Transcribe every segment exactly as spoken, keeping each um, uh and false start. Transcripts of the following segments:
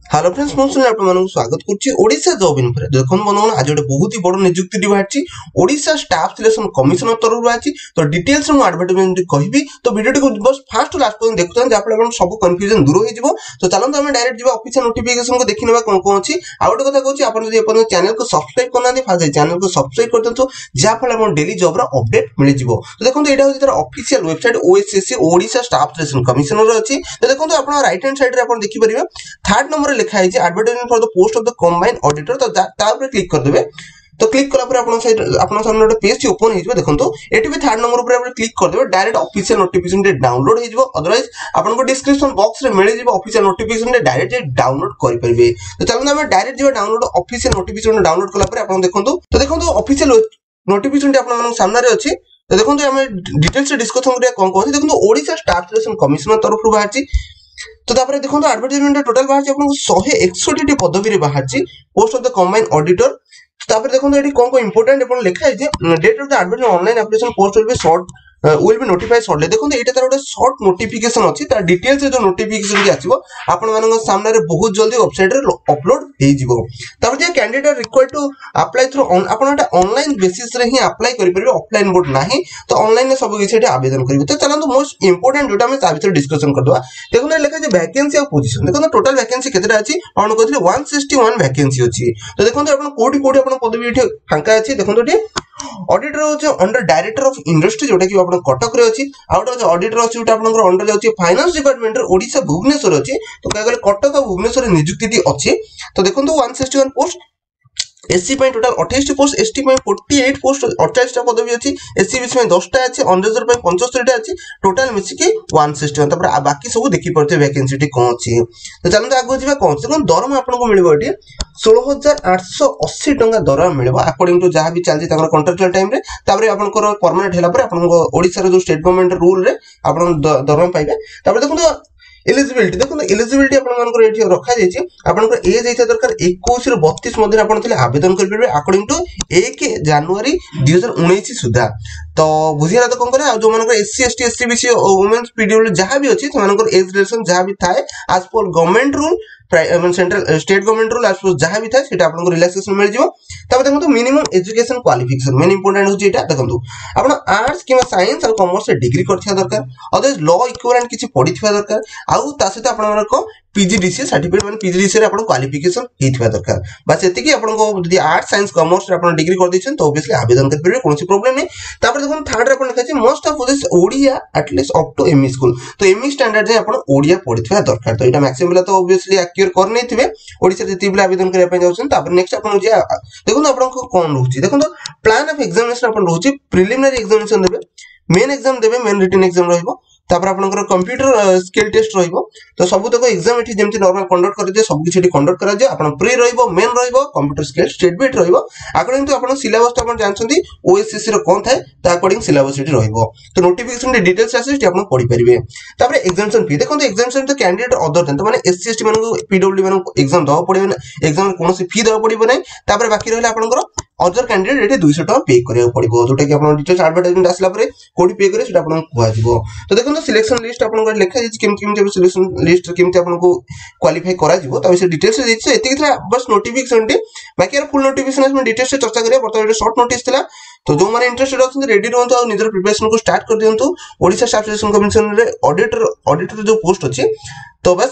Hello friends मैं सुन आप मानक स्वागत करछि ओडिशा जॉब इन पर देखन बनन आज एक बहुत ही बड़ नियुक्ति डी बाहरछि ओडिशा स्टाफ सिलेक्शन कमिशन तरफ बाहरछि तो डिटेल्स रे एडवर्टाइजमेंट कहबी तो वीडियो को बस फास्ट टू लास्ट पर्यंत देखुछन जा फले सब कंफ्यूजन दूर होई जिवो तो चलन हम डायरेक्ट जिवो ऑफिशियल नोटिफिकेशन को देखिनबा कोन कोन अछि आ गोटे कथा कहछि आपण जदि अपन चैनल को सब्सक्राइब करना दे फास्ट चैनल को सब्सक्राइब कर दंतो जा फले हम डेली जॉब रा अपडेट मिलि जिवो तो देखंतो एटा होछि तार official website OSSC Odisha staff selection commission रो अछि तो देखंतो आपण राइट हैंड साइड रे आपण देखि परिबे थर्ड नंबर रे लिखा है advertisement for the post of the combined auditor तो ता ऊपर क्लिक कर देबे तो क्लिक कला पर आपन साइड आपन सामने एक पेज ओपन हो जिवो देखंतो एटी भी थर्ड नंबर ऊपर आपण क्लिक कर देबे डायरेक्ट ऑफिशियल नोटिफिकेशन रे डाउनलोड हो जिवो अदरवाइज आपन को डिस्क्रिप्शन बॉक्स रे मिल जिवो ऑफिशियल नोटिफिकेशन रे डायरेक्ट डाउनलोड करि परिबे तो चलन हम डायरेक्ट जिवो डाउनलोड ऑफिशियल नोटिफिकेशन डाउनलोड कला पर आपन देखंतो तो देखंतो ऑफिशियल नोटिफिकेशन रे आपन सामने रे अछि तो देखंतो हम डिटेल्स से डिस्कस करिया कोन कोन देखंतो ओडिशा स्टाफ सिलेक्शन कमिशन तरफ रु बाहरछि तो तापर देखो एडवर्टाइजमेंट टोटल बाहर आपन एक सौ इकसठ टी पदवी रे बाहर post of the combined auditor तापर देखो एटी कोन को इंपोर्टेंट अपन लिखा है जे date of the advertisement online application post will be short will be notify shortly देखो एटा तार गोटे शॉर्ट नोटिफिकेशन अछि तार डिटेल्स जो नोटिफिकेशन के आछिबो आपन मानन सामने रे बहुत जल्दी वेबसाइट रे अपलोड हे जिवो तापर जे candidate required to apply through आपन एटा ऑनलाइन बेसिस रे ही अप्लाई करि परिबे ऑफलाइन बोर्ड नाही तो ऑनलाइन में सब किछ एटा आवेदन करिवे तो चलंतु मोस्ट इंपोर्टेंट जोटा हम साबित डिस्कशन कर दवा देखो ने लिखा जे वैकेंसी और पोजीशन देखो टोटल वैकेंसी केतेटा अछि आपण कहथिले एक सौ इकसठ वैकेंसी अछि तो देखो आपण कोठी कोठी आपण पदवी एठी फांका अछि देखो एठी ऑडिटर हो अंडर डायरेक्टर ऑफ इंडस्ट्री जोटा कि आपण कटक रे अछि आउट जो ऑडिटर अछि जोटा आपण अंडर जाउछि फाइनेंस डिपार्टमेंट रे ओडिशा भुवनेश्वर अछि तो कहले कटक और भुवनेश्वर रे नियुक्ति दी अछि तो देखंतु एक सौ इकसठ पोस्ट एससी पई टोटल अट्ठाईस पोस्ट एसटी पई अड़तालीस पोस्ट अड़तालीस टा पदवी अछि एससी बीस में दस टा अछि अनरिजर्व पई पचहत्तर टा अछि टोटल मिछि के एक सौ इकसठ तपर बाकी सब देखि परते वैकेंसी टी कोन अछि तो चलन आगो जिबा कोन से कोन दरम आपन को मिलबो एटी सोलह हजार आठ सौ अस्सी टंका दरम मिलबो अकॉर्डिंग टू जहां भी चलछि तकर कॉन्ट्रैक्चुअल टाइम रे तपर आपन को परमानेंट हैला पर आपन को ओडिसा रे जो स्टेट गवर्नमेंट रूल रे आपन दरम पाइबे तपर देखो एलिजिबिलिटी देखो एलिजिबिलिटी आपण मानकर एठी रखा जायछि आपण को एज हेता दरकार इक्कीस रो बत्तीस मध्ये आपण थिले आवेदन कर परबे अकॉर्डिंग टू एक जनवरी दो हज़ार उन्नीस सुधा तो बुझिरा तो कोन करे जो मानकर SC ST SC BC womens PW जहां भी अछि मानकर एज रिलेशन जहां भी थाए as per government rule central state government rule as per जहां भी थाए सेटा आपण को रिलैक्सेशन मिल जिवो तब देखंतु minimum education qualification main important होछि एटा देखंतु आपण आर्ट्स किबा साइंस और कॉमर्स से डिग्री करथिया दरकार अदरवाइज लॉ इक्विवेलेंट किछि पढिथिया दरकार आउ ता सहित आपण मानको पीजीडीसी सर्टिफिकेट माने पीजीडीसी रे आपण क्वालिफिकेशन हेथिया दरकार बस एतिकी आपण को यदि आर्ट्स साइंस कॉमर्स रे आपण डिग्री कर दिछन तो ऑब्वियसली आवेदन कर परबे कोनसी प्रॉब्लम नै तापर देखन थर्ड रे आपण लिखा छै most of this Odia at least up to ME school तो एमई स्टैंडर्ड जे आपण ओडिया पढिथिया दरकार तो एटा मैक्सिमम तो ऑब्वियसली एक्यूर कर नै थिबे ओडिसा जति बिला आवेदन करे पय जाउछन तापर नेक्स्ट आपण जे देखन आपण को कोन रहउछि देखन प्लान ऑफ एग्जामिनेशन आपण रहउछि प्रिलिमिनरी एग्जामिनेशन देबे मेन एग्जाम देबे मेन रिटन एग्जाम रहइबो तापर आपनकर कंप्यूटर स्किल टेस्ट रहइबो तो सब तक एग्जाम एठी जेमति नॉर्मल कंडक्ट कर दे सब किछि कंडक्ट करा जे आपन प्री रहइबो मेन रहइबो कंप्यूटर स्किल स्टेट बिट रहइबो अकॉर्डिंग टू आपन सिलेबस तो आपन जानछंती ओएसएससी रो कोन थाए ता अकॉर्डिंग सिलेबस एठी रहइबो तो नोटिफिकेशन दे डिटेल्स आसे आपन पढि परिबे तापर एग्जामिनेशन फी देखो एग्जामिनेशन तो कैंडिडेट अदर देन तो माने एससी एसटी माने पीडब्ल्यू माने एग्जाम दवा पड़िबे ना एग्जाम कोनोसी फी दवा पड़िबो नै तापर बाकी रहला आपनकर अदर कैंडिडेट एठी दो सौ टका पे करियो पड़िबो जोटा कि आपन डिटेल्स एडवर्टाइजमेंट आसला परे कोडी पे करे सेटा आपन कुआ जिवो तो देखो सिलेक्शन लिस्ट आपन को लिखा जे केम केम जे सिलेक्शन लिस्ट केम ते आपन को क्वालीफाई करा जिवो त विषय डिटेल्स जे एति किथला बस नोटिफिकेशन टी बाकी फुल नोटिफिकेशन में डिटेल्स से चर्चा करिया बर्तमान शॉर्ट नोटिस थिला तो जो माने इंटरेस्टेड अछन रेडी रहंतो आ निजर प्रिपरेशन को स्टार्ट कर दियंतु ओडिशा स्टाफ सिलेक्शन कमिशन रे ऑडिटर ऑडिटर जो पोस्ट अछि तो बस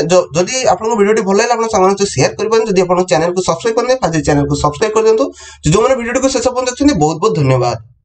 जदि आपन को वीडियो भल लागला आपन सामान से शेयर करबन जदि आपन चैनल को सब्सक्राइब करने फाजे चैनल को सब्सक्राइब कर दियंतु जो माने वीडियो को शेष पर्यंत देखछन बहुत बहुत धन्यवाद।